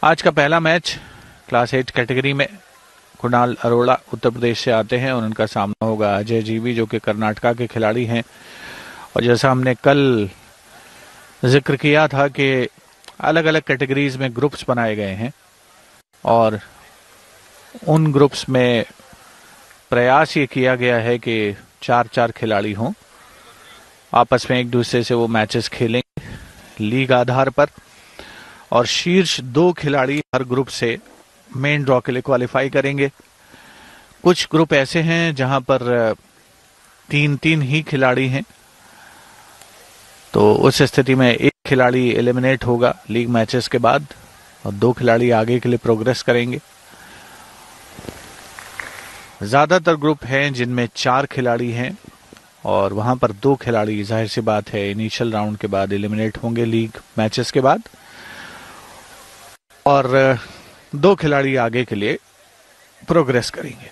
आज का पहला मैच क्लास 8 कैटेगरी में कुणाल अरोड़ा उत्तर प्रदेश से आते हैं और उनका सामना होगा अजय जीवी जो कि कर्नाटका के खिलाड़ी हैं। और जैसा हमने कल जिक्र किया था कि अलग अलग कैटेगरीज में ग्रुप्स बनाए गए हैं और उन ग्रुप्स में प्रयास ये किया गया है कि 4-4 खिलाड़ी हों, आपस में एक दूसरे से वो मैचेस खेलेंगे लीग आधार पर और शीर्ष 2 खिलाड़ी हर ग्रुप से मेन ड्रॉ के लिए क्वालिफाई करेंगे। कुछ ग्रुप ऐसे हैं जहां पर 3-3 ही खिलाड़ी हैं, तो उस स्थिति में एक खिलाड़ी एलिमिनेट होगा लीग मैचेस के बाद और 2 खिलाड़ी आगे के लिए प्रोग्रेस करेंगे। ज्यादातर ग्रुप हैं जिनमें 4 खिलाड़ी हैं और वहां पर 2 खिलाड़ी जाहिर सी बात है इनिशियल राउंड के बाद एलिमिनेट होंगे लीग मैचेस के बाद और 2 खिलाड़ी आगे के लिए प्रोग्रेस करेंगे।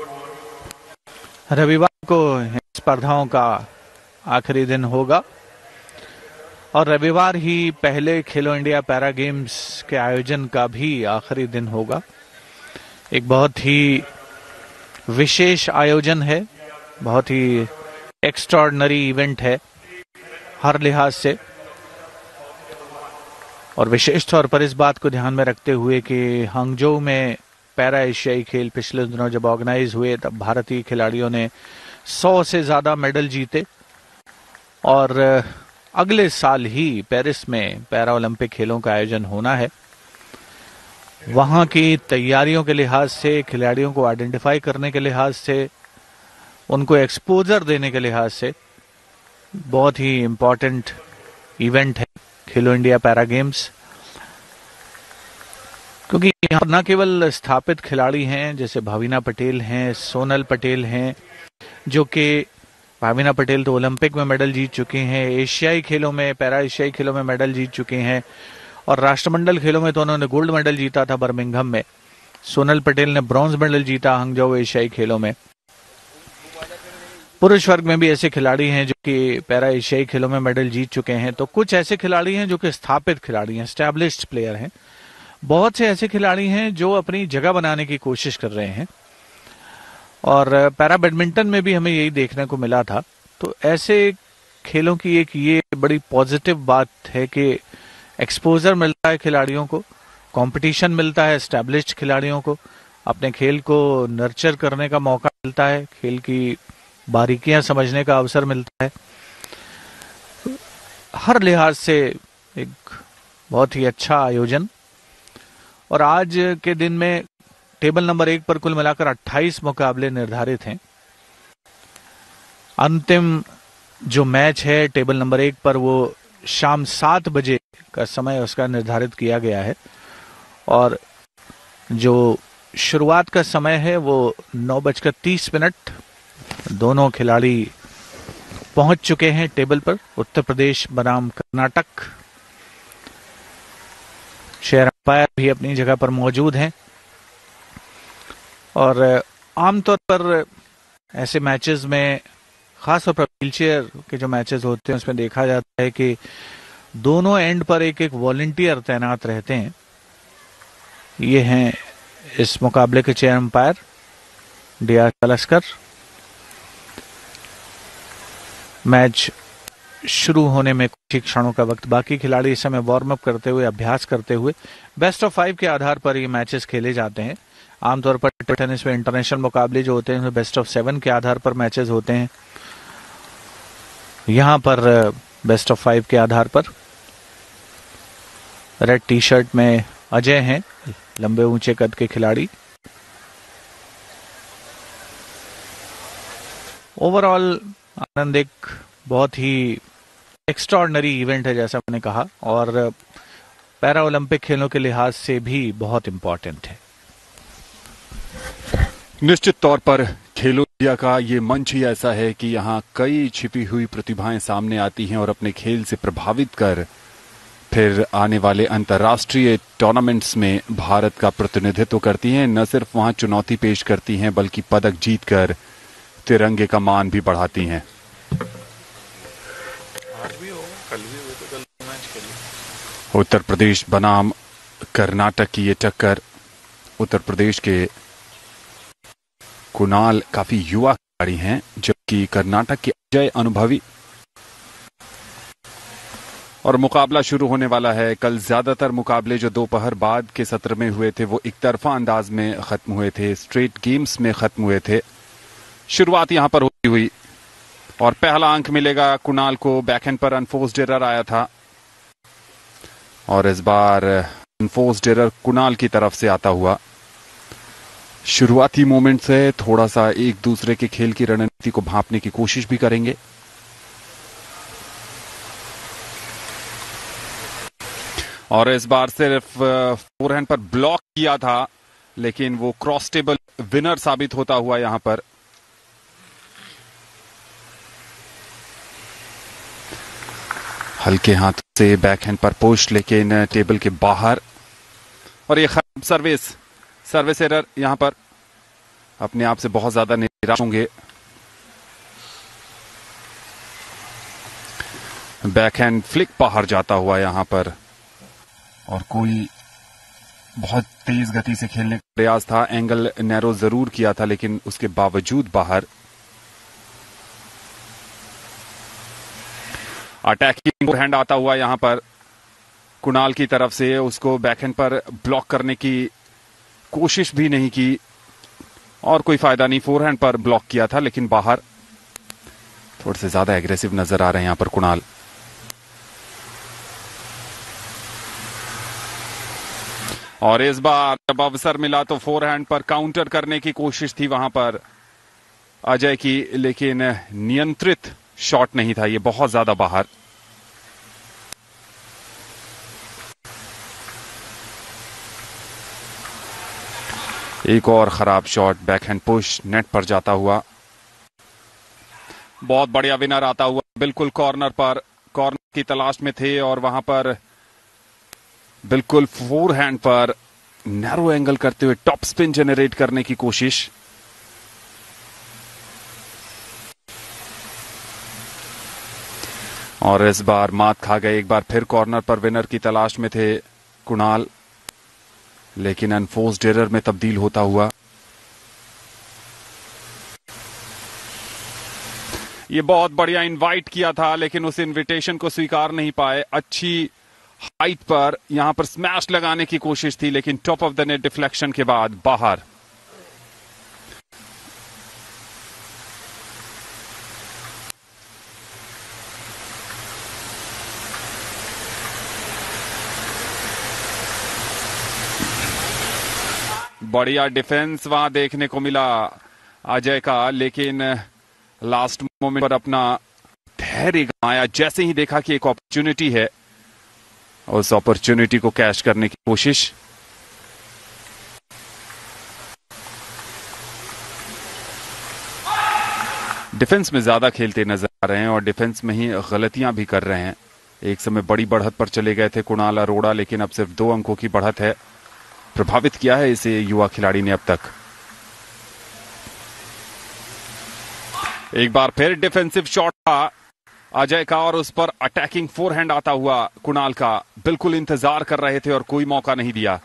रविवार को स्पर्धाओं का आखिरी दिन होगा और रविवार ही पहले खेलो इंडिया पैरा गेम्स के आयोजन का भी आखिरी दिन होगा। एक बहुत ही विशेष आयोजन है, बहुत ही एक्स्ट्राऑर्डिनरी इवेंट है हर लिहाज से और विशेष तौर पर इस बात को ध्यान में रखते हुए कि हांगझोउ में पैरा एशियाई खेल पिछले दिनों जब ऑर्गेनाइज हुए तब भारतीय खिलाड़ियों ने 100 से ज्यादा मेडल जीते और अगले साल ही पेरिस में पैरा ओलंपिक खेलों का आयोजन होना है। वहां की तैयारियों के लिहाज से, खिलाड़ियों को आइडेंटिफाई करने के लिहाज से, उनको एक्सपोजर देने के लिहाज से बहुत ही इम्पोर्टेंट इवेंट है खेलो इंडिया पैरा गेम्स, क्योंकि यहाँ न केवल स्थापित खिलाड़ी हैं जैसे भाविना पटेल हैं, सोनल पटेल हैं, जो कि भाविना पटेल तो ओलंपिक में मेडल जीत चुके हैं, एशियाई खेलों में, पैरा एशियाई खेलों में मेडल जीत चुके हैं और राष्ट्रमंडल खेलों में तो उन्होंने गोल्ड मेडल जीता था बर्मिंघम में। सोनल पटेल ने ब्रॉन्ज मेडल जीता हांगझोउ एशियाई खेलों में। पुरुष वर्ग में भी ऐसे खिलाड़ी हैं जो कि पैरा एशियाई खेलों में मेडल जीत चुके हैं। तो कुछ ऐसे खिलाड़ी हैं जो कि स्थापित खिलाड़ी हैं, एस्टैब्लिश्ड प्लेयर हैं। बहुत से ऐसे खिलाड़ी हैं जो अपनी जगह बनाने की कोशिश कर रहे हैं और पैरा बैडमिंटन में भी हमें यही देखने को मिला था। तो ऐसे खेलों की एक ये बड़ी पॉजिटिव बात है कि एक्सपोजर मिलता है खिलाड़ियों को, कंपटीशन मिलता है एस्टैब्लिश्ड खिलाड़ियों को, अपने खेल को नर्चर करने का मौका मिलता है, खेल की बारीकियां समझने का अवसर मिलता है। हर लिहाज से एक बहुत ही अच्छा आयोजन। और आज के दिन में टेबल नंबर 1 पर कुल मिलाकर 28 मुकाबले निर्धारित हैं। अंतिम जो मैच है टेबल नंबर 1 पर वो शाम 7 बजे का समय उसका निर्धारित किया गया है और जो शुरुआत का समय है वो 9:30। दोनों खिलाड़ी पहुंच चुके हैं टेबल पर, उत्तर प्रदेश बनाम कर्नाटक। शेयर अंपायर भी अपनी जगह पर मौजूद हैं और आमतौर पर ऐसे मैचेस में, खासतौर पर व्हीलचेयर के जो मैचेस होते हैं उसमें देखा जाता है कि दोनों एंड पर एक एक वॉलंटियर तैनात रहते हैं। ये हैं इस मुकाबले के chair umpire D R. Kalaskar. Match शुरू होने में कुछ ही क्षणों का वक्त बाकी, खिलाड़ी इस समय वार्म अप करते हुए, अभ्यास करते हुए, बेस्ट ऑफ 5 के आधार पर ये मैचेस खेले जाते हैं। आमतौर पर टेनिस में इंटरनेशनल मुकाबले जो होते हैं बेस्ट ऑफ 7 के आधार पर मैचेस होते हैं। यहां पर बेस्ट ऑफ 5 के आधार पर। रेड टी शर्ट में अजय हैं, लंबे ऊंचे कद के खिलाड़ी। ओवरऑल आनंद एक बहुत ही एक्स्ट्राऑर्डिनरी इवेंट है जैसा मैंने कहा और पैरा ओलंपिक खेलों के लिहाज से भी बहुत इंपॉर्टेंट है। निश्चित तौर पर खेलो इंडिया का ये मंच ही ऐसा है कि यहाँ कई छिपी हुई प्रतिभाएं सामने आती हैं और अपने खेल से प्रभावित कर फिर आने वाले अंतर्राष्ट्रीय टूर्नामेंट्स में भारत का प्रतिनिधित्व करती हैं। न सिर्फ वहां चुनौती पेश करती हैं बल्कि पदक जीतकर तिरंगे का मान भी बढ़ाती हैं। उत्तर प्रदेश बनाम कर्नाटक की ये टक्कर, उत्तर प्रदेश के कुणाल काफी युवा खिलाड़ी हैं, जबकि कर्नाटक के अजय अनुभवी। और मुकाबला शुरू होने वाला है। कल ज्यादातर मुकाबले जो दोपहर बाद के सत्र में हुए थे वो एक तरफा अंदाज में खत्म हुए थे, स्ट्रेट गेम्स में खत्म हुए थे। शुरुआत यहां पर होती हुई और पहला अंक मिलेगा कुणाल को। बैकहैंड पर अनफोर्स्ड एरर आया था और इस बार अनफोर्स्ड एरर कुणाल की तरफ से आता हुआ। शुरुआती मोमेंट से थोड़ा सा एक दूसरे के खेल की रणनीति को भांपने की कोशिश भी करेंगे। और इस बार सिर्फ फोरहैंड पर ब्लॉक किया था, लेकिन वो क्रॉस टेबल विनर साबित होता हुआ यहां पर। हल्के हाथ से बैकहैंड पर पुश, लेकिन टेबल के बाहर। और ये खराब सर्विस एरर यहां पर। अपने आप से बहुत ज्यादा निराश होंगे। बैकहैंड फ्लिक बाहर जाता हुआ यहां पर, और कोई बहुत तेज गति से खेलने का प्रयास था। एंगल नैरो जरूर किया था, लेकिन उसके बावजूद बाहर। अटैकिंग फोरहैंड आता हुआ यहां पर कुणाल की तरफ से। उसको बैकहैंड पर ब्लॉक करने की कोशिश भी नहीं की और कोई फायदा नहीं। फोरहैंड पर ब्लॉक किया था, लेकिन बाहर। थोड़े से ज्यादा एग्रेसिव नजर आ रहे हैं यहां पर कुणाल। और इस बार जब अवसर मिला तो फोरहैंड पर काउंटर करने की कोशिश थी वहां पर अजय की, लेकिन नियंत्रित शॉट नहीं था ये, बहुत ज्यादा बाहर। एक और खराब शॉट, बैकहैंड पुश नेट पर जाता हुआ। बहुत बढ़िया विनर आता हुआ, बिल्कुल कॉर्नर पर, कॉर्नर की तलाश में थे और वहां पर बिल्कुल फोरहैंड पर नैरो एंगल करते हुए टॉप स्पिन जनरेट करने की कोशिश। और इस बार मात खा गए। एक बार फिर कॉर्नर पर विनर की तलाश में थे कुणाल, लेकिन अनफोर्स्ड एरर में तब्दील होता हुआ। ये बहुत बढ़िया इनवाइट किया था, लेकिन उस इनविटेशन को स्वीकार नहीं पाए। अच्छी हाइट पर यहां पर स्मैश लगाने की कोशिश थी, लेकिन top of the net deflection के बाद बाहर। बढ़िया डिफेंस वहां देखने को मिला अजय का, लेकिन लास्ट मोमेंट पर अपना धैर्य गंवाया। जैसे ही देखा कि एक अपॉर्चुनिटी है, उस अपॉर्चुनिटी को कैश करने की कोशिश। डिफेंस में ज्यादा खेलते नजर आ रहे हैं और डिफेंस में ही गलतियां भी कर रहे हैं। एक समय बड़ी बढ़त पर चले गए थे कुणाल अरोड़ा, लेकिन अब सिर्फ 2 अंकों की बढ़त है। प्रभावित किया है इसे युवा खिलाड़ी ने अब तक। एक बार फिर डिफेंसिव शॉट था अजय का और उस पर अटैकिंग फोरहैंड आता हुआ कुणाल का। बिल्कुल इंतजार कर रहे थे और कोई मौका नहीं दिया।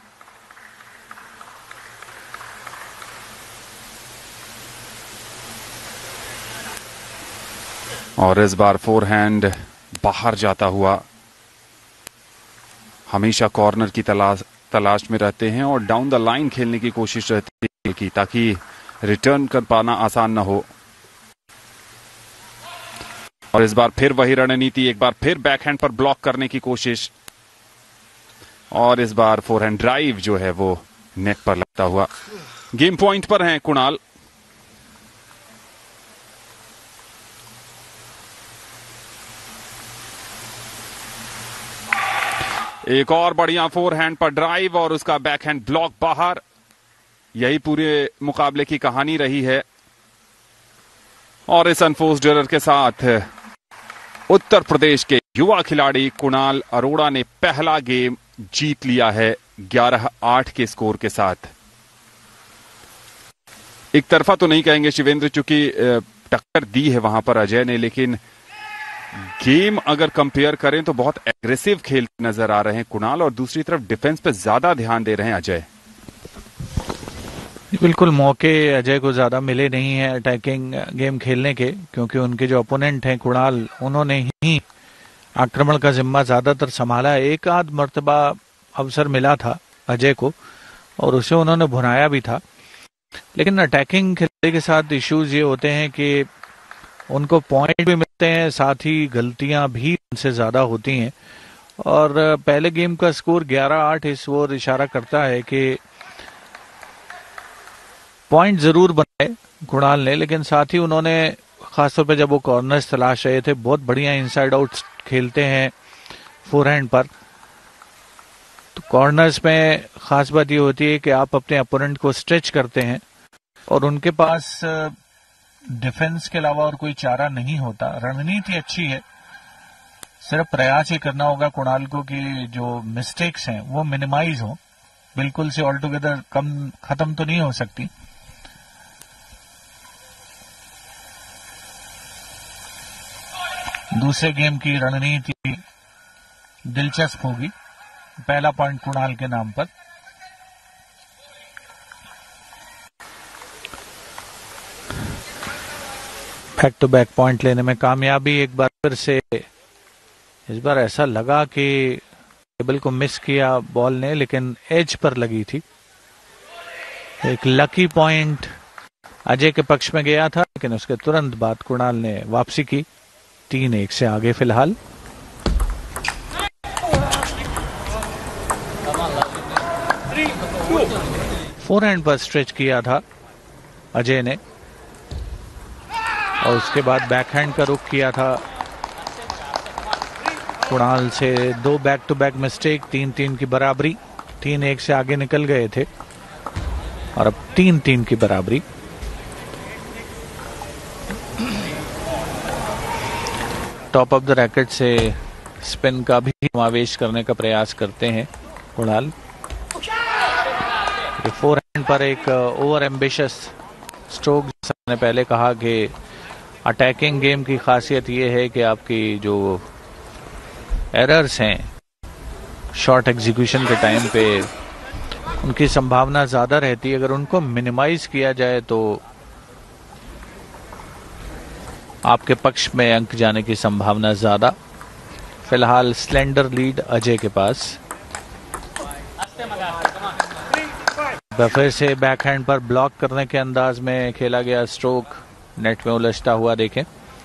और इस बार फोरहैंड बाहर जाता हुआ। हमेशा कॉर्नर की तलाश में रहते हैं और डाउन द लाइन खेलने की कोशिश रहती है की, ताकि रिटर्न कर पाना आसान ना हो। और इस बार फिर वही रणनीति, एक बार फिर बैकहैंड पर ब्लॉक करने की कोशिश और इस बार फोरहैंड ड्राइव जो है वो नेट पर लगता हुआ। गेम पॉइंट पर हैं कुणाल। एक और बढ़िया फोरहैंड पर ड्राइव और उसका बैकहैंड ब्लॉक बाहर। यही पूरे मुकाबले की कहानी रही है और इस अनफोर्स्ड एरर के साथ उत्तर प्रदेश के युवा खिलाड़ी कुणाल अरोड़ा ने पहला गेम जीत लिया है 11-8 के स्कोर के साथ। एक तरफा तो नहीं कहेंगे शिवेंद्र, चूंकि टक्कर दी है वहां पर अजय ने, लेकिन गेम अगर कंपेयर करें तो बहुत एग्रेसिव खेल नजर आ रहे हैं कुणाल, और दूसरी तरफ डिफेंस पे ज्यादा ध्यान दे रहे हैं अजय। बिल्कुल मौके अजय को ज्यादा मिले नहीं है अटैकिंग गेम खेलने के, क्योंकि उनके जो ओपोनेंट हैं कुणाल, उन्होंने ही आक्रमण का जिम्मा ज्यादातर संभाला है। एक आध मर्तबा अवसर मिला था अजय को और उसे उन्होंने भुनाया भी था, लेकिन अटैकिंग खेलने के साथ इश्यूज ये होते हैं कि उनको पॉइंट भी मिलते हैं, साथ ही गलतियां भी उनसे ज्यादा होती हैं। और पहले गेम का स्कोर 11-8 इस ओर इशारा करता है कि पॉइंट जरूर बनाए कुणाल ने, लेकिन साथ ही उन्होंने खासतौर पे जब वो कॉर्नर्स तलाश रहे थे, बहुत बढ़िया इनसाइड आउट खेलते हैं फोरहैंड पर। तो कॉर्नर्स में खास बात ये होती है कि आप अपने अपोनेंट को स्ट्रेच करते हैं और उनके पास डिफेंस के अलावा और कोई चारा नहीं होता। रणनीति अच्छी है, सिर्फ प्रयास ये करना होगा कुणाल को कि जो मिस्टेक्स हैं वो मिनिमाइज हो, बिल्कुल से ऑल टुगेदर खत्म तो नहीं हो सकती। दूसरे गेम की रणनीति दिलचस्प होगी। पहला पॉइंट कुणाल के नाम पर। बैक टू बैक पॉइंट लेने में कामयाबी एक बार फिर से। इस बार ऐसा लगा कि टेबल को मिस किया बॉल ने, लेकिन एज पर लगी थी। एक लकी पॉइंट अजय के पक्ष में गया था, लेकिन उसके तुरंत बाद कुणाल ने वापसी की। 3-1 से आगे फिलहाल। फोरहैंड पर स्ट्रेच किया था अजय ने और उसके बाद बैकहैंड का रुख किया था कुणाल से। 2 बैक टू बैक मिस्टेक, 3-3 की बराबरी। 3-1 से आगे निकल गए थे और अब 3-3 की बराबरी। टॉप ऑफ द रैकेट से स्पिन का भी समावेश करने का प्रयास करते हैं कुणाल। फोरहैंड पर एक ओवर एम्बिशियस स्ट्रोक, जैसा मैंने पहले कहा कि अटैकिंग गेम की खासियत यह है कि आपकी जो एरर्स हैं शॉर्ट एग्जीक्यूशन के टाइम पे, उनकी संभावना ज्यादा रहती है। अगर उनको मिनिमाइज किया जाए तो आपके पक्ष में अंक जाने की संभावना ज्यादा। फिलहाल स्लेंडर लीड अजय के पास। फिर से बैकहैंड पर ब्लॉक करने के अंदाज में खेला गया स्ट्रोक नेट में उलझता हुआ देखें।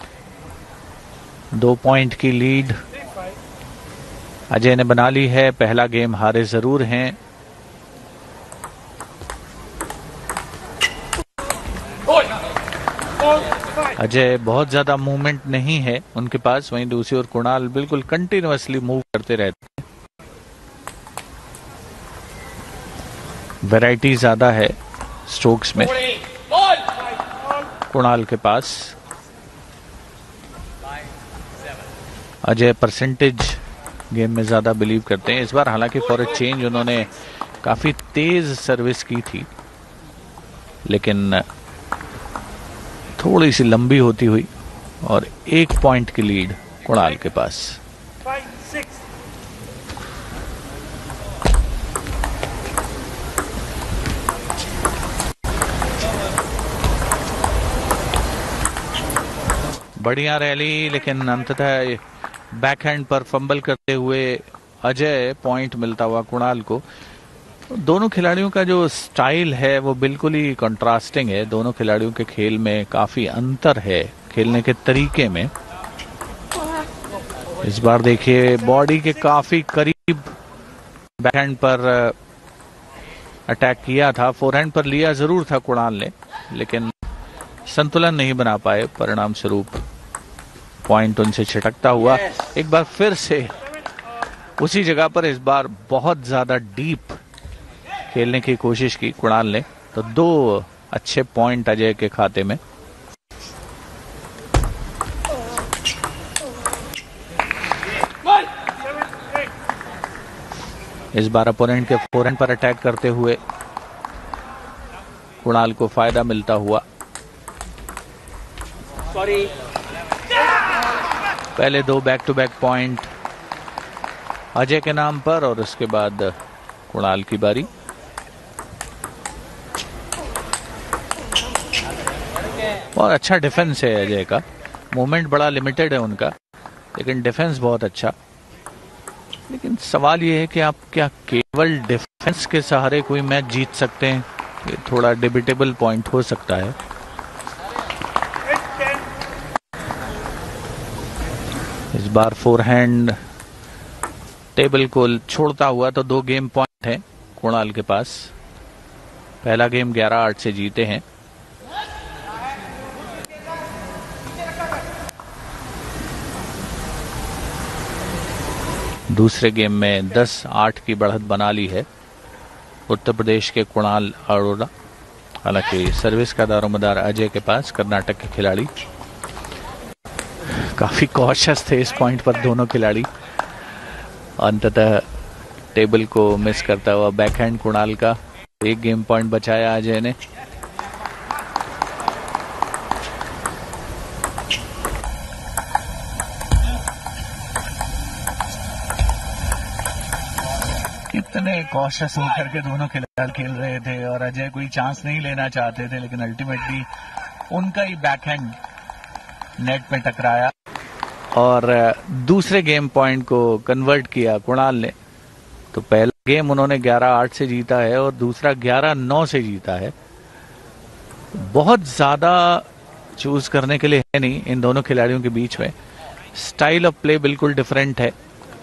2 पॉइंट की लीड अजय ने बना ली है। पहला गेम हारे जरूर हैं। अजय बहुत ज्यादा मूवमेंट नहीं है उनके पास, वहीं दूसरी ओर कुणाल बिल्कुल कंटिन्यूअसली मूव करते रहते हैं। वैरायटी ज्यादा है स्ट्रोक्स में कुणाल के पास। अजय परसेंटेज गेम में ज्यादा बिलीव करते हैं इस बार। हालांकि फॉर ए चेंज उन्होंने काफी तेज सर्विस की थी, लेकिन थोड़ी सी लंबी होती हुई, और 1 पॉइंट की लीड कुणाल के पास। बढ़िया रैली, लेकिन अंततः बैकहैंड पर फंबल करते हुए अजय पॉइंट मिलता हुआ कुणाल को। दोनों खिलाड़ियों का जो स्टाइल है वो बिल्कुल ही कंट्रास्टिंग है। दोनों खिलाड़ियों के खेल में काफी अंतर है, खेलने के तरीके में। इस बार देखिए बॉडी के काफी करीब बैकहैंड पर अटैक किया था। फोरहैंड पर लिया जरूर था कुणाल ने, लेकिन संतुलन नहीं बना पाए। परिणाम स्वरूप पॉइंट उनसे छिटकता हुआ। एक बार फिर से उसी जगह पर इस बार बहुत ज्यादा डीप खेलने की कोशिश की कुणाल ने, तो 2 अच्छे पॉइंट अजय के खाते में। इस बार अपोनेंट के फोरहैंड पर अटैक करते हुए कुणाल को फायदा मिलता हुआ। पहले 2 back to back point Ajay के नाम पर और उसके बाद कुणाल की बारी। और अच्छा डिफेंस है अजय का, मूवमेंट बड़ा लिमिटेड है उनका, लेकिन डिफेंस बहुत अच्छा। लेकिन सवाल ये है कि आप क्या केवल डिफेंस के सहारे कोई मैच जीत सकते हैं? ये थोड़ा डिबेटेबल पॉइंट हो सकता है। इस बार फोरहैंड टेबल को छोड़ता हुआ तो 2 गेम पॉइंट हैं कुणाल के पास। पहला गेम 11-8 से जीते हैं। दूसरे गेम में 10-8 की बढ़त बना ली है उत्तर प्रदेश के कुणाल अरोड़ा। हालांकि सर्विस का दारोमदार अजय के पास। कर्नाटक के खिलाड़ी काफी कॉशियस थे इस पॉइंट पर दोनों खिलाड़ी। अंततः टेबल को मिस करता हुआ बैकहैंड कुणाल का 1 गेम पॉइंट बचाया अजय ने। कितने कॉशियस होकर के दोनों खिलाड़ी खेल रहे थे और अजय कोई चांस नहीं लेना चाहते थे, लेकिन अल्टीमेटली उनका ही बैकहैंड नेट में टकराया और दूसरे गेम पॉइंट को कन्वर्ट किया कुणाल ने। तो पहला गेम उन्होंने 11-8 से जीता है और दूसरा 11-9 से जीता है। बहुत ज्यादा चूज करने के लिए है नहीं इन दोनों खिलाड़ियों के बीच में। स्टाइल ऑफ प्ले बिल्कुल डिफरेंट है।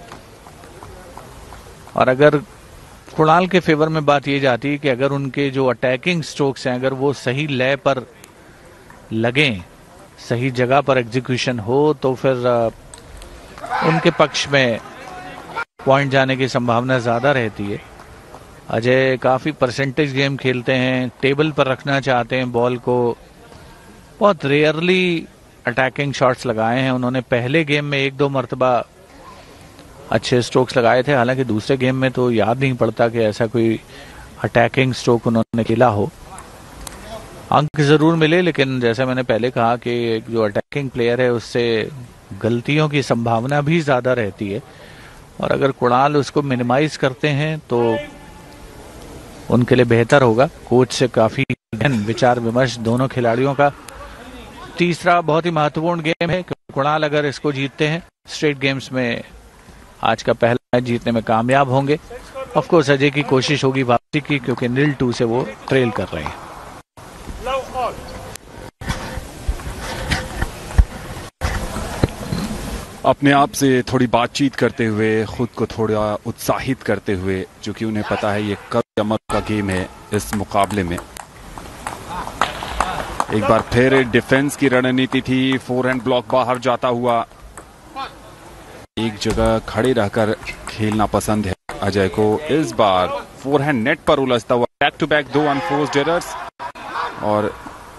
और अगर कुणाल के फेवर में बात ये जाती है कि अगर उनके जो अटैकिंग स्ट्रोक्स हैं अगर वो सही लय पर लगें, सही जगह पर एग्जीक्यूशन हो, तो फिर उनके पक्ष में पॉइंट जाने की संभावना ज्यादा रहती है। अजय काफी परसेंटेज गेम खेलते हैं, टेबल पर रखना चाहते हैं बॉल को। बहुत रेयरली अटैकिंग शॉट्स लगाए हैं उन्होंने। पहले गेम में 1-2 मरतबा अच्छे स्ट्रोक्स लगाए थे, हालांकि दूसरे गेम में तो याद नहीं पड़ता कि ऐसा कोई अटैकिंग स्ट्रोक उन्होंने खेला हो। अंक जरूर मिले, लेकिन जैसे मैंने पहले कहा कि जो अटैकिंग प्लेयर है उससे गलतियों की संभावना भी ज्यादा रहती है और अगर कुणाल उसको मिनिमाइज करते हैं तो उनके लिए बेहतर होगा। कोच से काफी विचार विमर्श दोनों खिलाड़ियों का। तीसरा बहुत ही महत्वपूर्ण गेम है। कुणाल अगर इसको जीतते हैं, स्ट्रेट गेम्स में आज का पहला मैच जीतने में कामयाब होंगे। ऑफ कोर्स अजय की कोशिश होगी वापसी की, क्योंकि 0-2 से वो ट्रेल कर रहे हैं। अपने आप से थोड़ी बातचीत करते हुए, खुद को थोड़ा उत्साहित करते हुए, क्योंकि उन्हें पता है ये कल या मर का गेम है इस मुकाबले में। एक बार फिर डिफेंस की रणनीति थी। फोरहैंड ब्लॉक बाहर जाता हुआ। एक जगह खड़े रहकर खेलना पसंद है अजय को। इस बार फोरहैंड नेट पर उलझता हुआ। Back to back 2 unforced errors और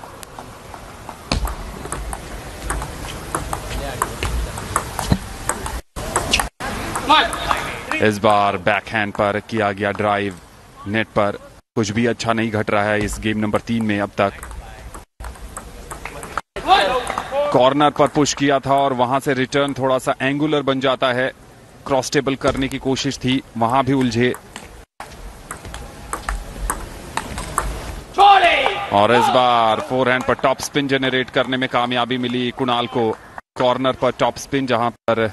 इस बार बैकहैंड पर किया गया ड्राइव नेट पर। कुछ भी अच्छा नहीं घट रहा है इस गेम नंबर 3 में अब तक। कॉर्नर पर पुश किया था और वहां से रिटर्न थोड़ा सा एंगुलर बन जाता है। क्रॉस टेबल करने की कोशिश थी, वहां भी उलझे। और इस बार फोरहैंड पर टॉप स्पिन जनरेट करने में कामयाबी मिली कुणाल को। कॉर्नर पर टॉप स्पिन जहां पर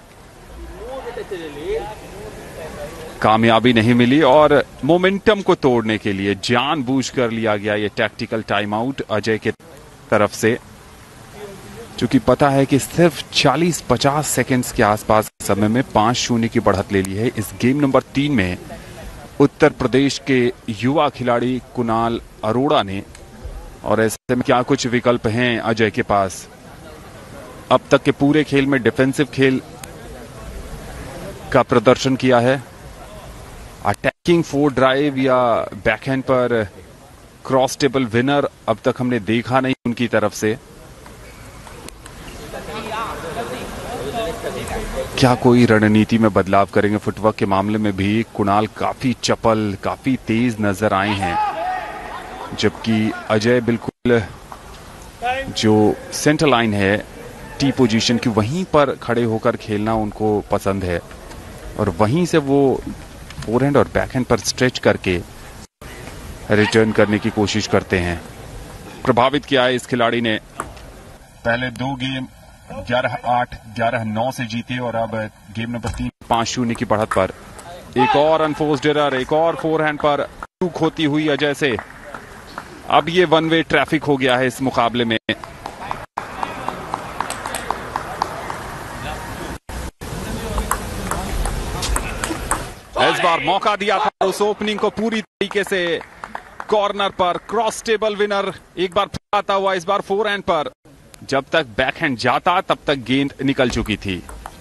कामयाबी नहीं मिली और मोमेंटम को तोड़ने के लिए जानबूझकर लिया गया ये टैक्टिकल टाइम आउट अजय के तरफ से, क्योंकि पता है कि सिर्फ 40-50 सेकेंड्स के आसपास समय में 5-0 की बढ़त ले ली है इस गेम नंबर 3 में उत्तर प्रदेश के युवा खिलाड़ी कुणाल अरोड़ा ने। और ऐसे में क्या कुछ विकल्प हैं अजय के पास? अब तक के पूरे खेल में डिफेंसिव खेल का प्रदर्शन किया है। अटैकिंग 4 ड्राइव या बैकहैंड पर क्रॉस टेबल विनर अब तक हमने देखा नहीं उनकी तरफ से। क्या कोई रणनीति में बदलाव करेंगे? फुटवर्क के मामले में भी कुणाल काफी चपल, काफी तेज नजर आए हैं, जबकि अजय बिल्कुल जो सेंटर लाइन है टी पोजीशन की, वहीं पर खड़े होकर खेलना उनको पसंद है और वहीं से वो फोरहैंड और बैकहैंड पर स्ट्रेच करके रिटर्न करने की कोशिश करते हैं। प्रभावित किया है इस खिलाड़ी ने। पहले 2 गेम 11-8, 11-9 से जीते और अब गेम नंबर 3 5-0 की बढ़त पर। एक और अनफोर्स्ड एरर, एक और फोरहैंड पर चूक होती हुई अजय से। अब ये वन वे ट्रैफिक हो गया है इस मुकाबले में। इस बार मौका दिया था उस ओपनिंग को पूरी तरीके से। कॉर्नर पर क्रॉस टेबल विनर एक बार आता हुआ, इस बार फोरहैंड पर। जब तक बैकहैंड जाता तब तक गेंद निकल चुकी थी।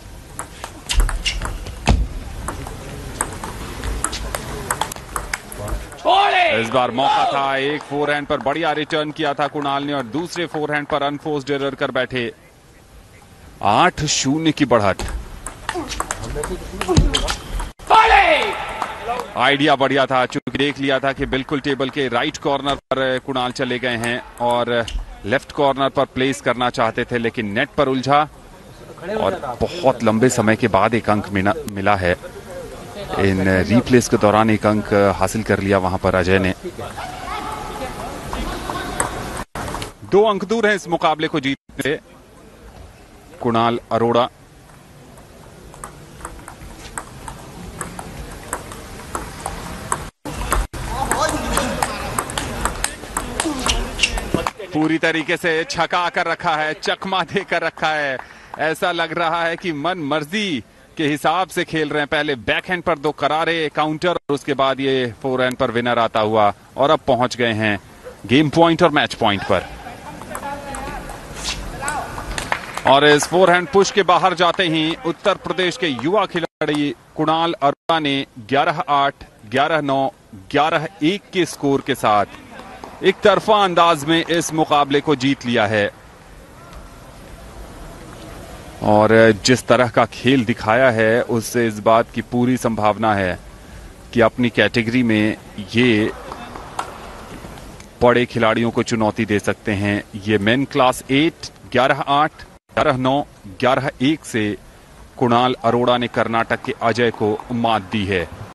इस बार मौका था, एक फोरहैंड पर बढ़िया रिटर्न किया था कुणाल ने और दूसरे फोरहैंड पर अनफोर्स्ड एरर कर बैठे। 8-0 की बढ़त। आइडिया बढ़िया था, चूंकि देख लिया था कि बिल्कुल टेबल के राइट कॉर्नर पर कुणाल चले गए हैं और लेफ्ट कॉर्नर पर प्लेस करना चाहते थे, लेकिन नेट पर उलझा और बहुत लंबे समय के बाद एक अंक मिला है। इन रीप्लेस के दौरान एक अंक हासिल कर लिया वहां पर अजय ने। 2 अंक दूर हैं इस मुकाबले को जीतने से कुणाल अरोड़ा। पूरी तरीके से छका कर रखा है, चकमा देकर रखा है। ऐसा लग रहा है कि मन मर्जी के हिसाब से खेल रहे हैं। पहले बैकहैंड पर 2 करारे काउंटर और उसके बाद ये फोरहैंड पर विनर आता हुआ और अब पहुंच गए हैं गेम पॉइंट और मैच पॉइंट पर। और इस फोरहैंड पुश के बाहर जाते ही उत्तर प्रदेश के युवा खिलाड़ी कुणाल अरोड़ा ने 11-8, 11-9, 11-1 के स्कोर के साथ एक तरफा अंदाज में इस मुकाबले को जीत लिया है। और जिस तरह का खेल दिखाया है उससे इस बात की पूरी संभावना है कि अपनी कैटेगरी में ये बड़े खिलाड़ियों को चुनौती दे सकते हैं। ये मेन क्लास 8 11-8, 11-9, 11-1 से कुणाल अरोड़ा ने कर्नाटक के अजय को मात दी है।